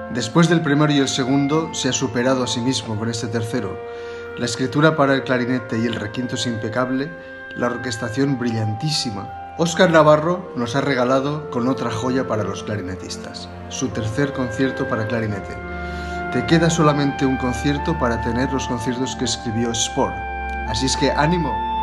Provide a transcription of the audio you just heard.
Después del primero y el segundo, se ha superado a sí mismo con este tercero. La escritura para el clarinete y el requinto es impecable, la orquestación brillantísima. Óscar Navarro nos ha regalado con otra joya para los clarinetistas, su tercer concierto para clarinete. Te queda solamente un concierto para tener los conciertos que escribió Spohr. Así es que ánimo.